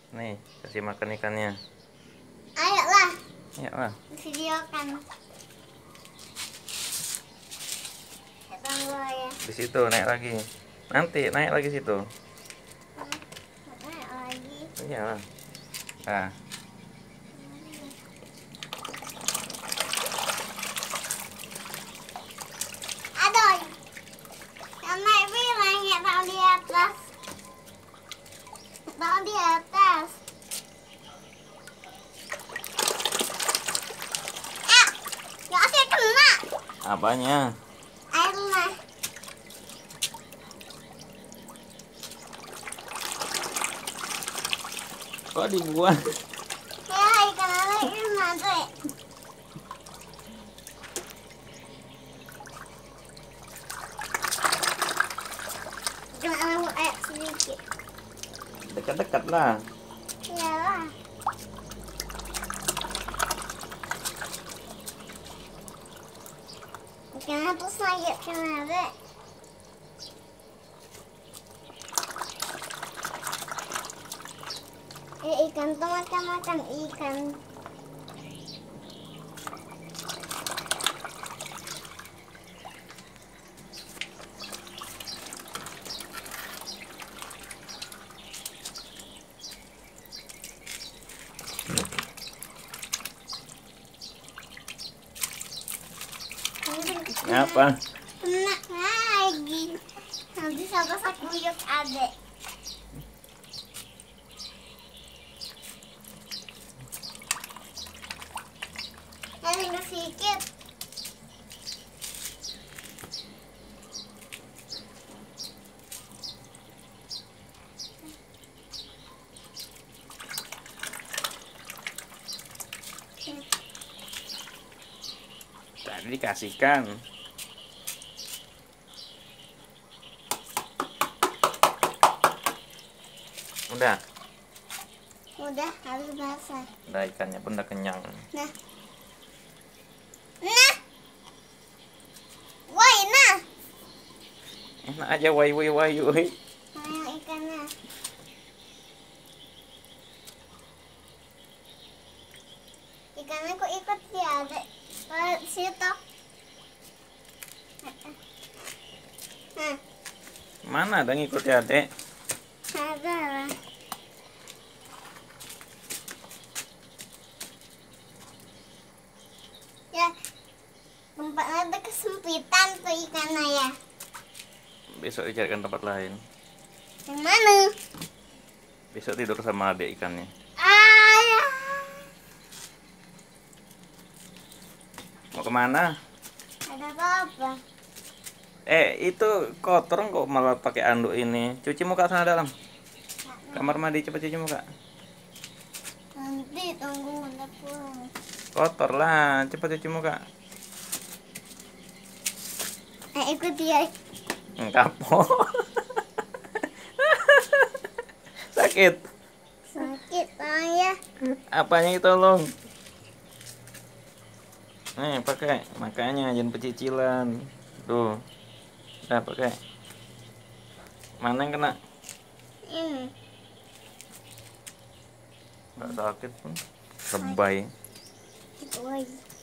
Nih, kasih makan ikannya. Ayolah, Ayolah. videokan. Tunggu ya. Di situ naik lagi. Nanti naik lagi situ. Naik lagi. Iyalah. Nah, Aduh, yang naik bilang ya tahu di atas. Tahu di atas. Nggak sih kena. apanya? Airnya. Kok dibuang? Ya, ikan lele ini mati. Kena lampu air sedikit. Dekat-dekat lah. Iyalah. Kenapa saya kenapa? Ikan tuh makan ikan. Apa? Kena lagi. Nanti sama aku yuk adek. Tinggal sedikit. Tadi dikasihkan. Udah. Udah harus basah. Udah, ikannya pun udah kenyang. Nah. Nah. Woi, nah. Enak aja wai. Nah, ikannya. Ikannya kok ikut ya, adek. Situ. Nah, Mana ada ngikut ya, Dek? ada lah. Ya, tempatnya ada kesempitan tuh ikannya ya. Besok dicarikan tempat lain. Yang mana? Besok tidur sama adik ikannya. Ayah. Mau kemana? Ada apa? Itu kotor kok malah pakai anduk ini. Cuci muka sana dalam. Kamar mandi, cepat cuci muka. Nanti tunggu udah pulang. Kotor lah, cepat cuci muka. Ikut dia. Kapok. Sakit. Sakit ayah. Apanya itu tolong? Nih pakai, makanya jangan pecicilan. Tuh, udah pakai. Mana yang kena? Ini. Nggak sakit pun. Lebay. Woi.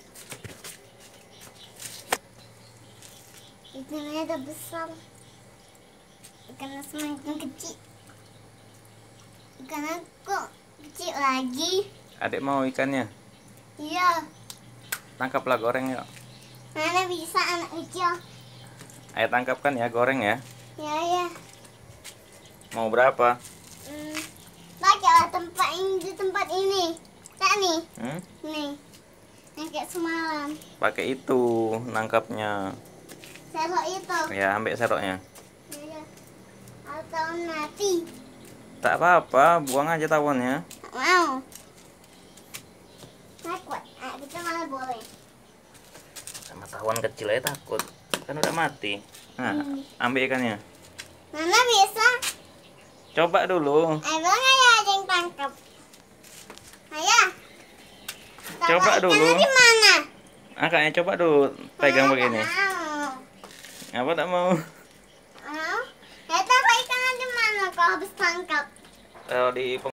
Ikannya udah besar. Ikannya semakin kecil. Ikannya kok kecil lagi? Adik mau ikannya? Iya. Tangkaplah, goreng yuk. Mana bisa anak kecil? Ayo tangkapkan ya, goreng ya. Ya ya. Mau berapa? Pakailah tempat ini di tempat ini. Tak nih. Nih. Yang kayak semalam. Pakai itu nangkapnya. Serok itu. Ya, ambil seroknya. Ya. Atau mati. Tak apa-apa, buang aja tawonnya. Tak mau. Takut. Kita mana boleh. Sama tawon kecil aja takut. Kan udah mati. Nah, ambil ikannya. Mana bisa? Coba dulu. Emang ayah ada yang tangkap. Ayah. Coba dulu. Ikannya di mana? Angkatnya coba dulu. Pegang Tak begini. mau. Apa tak mau? Mau? Ya tahu ikannya di mana kalau habis tangkap? Kalau di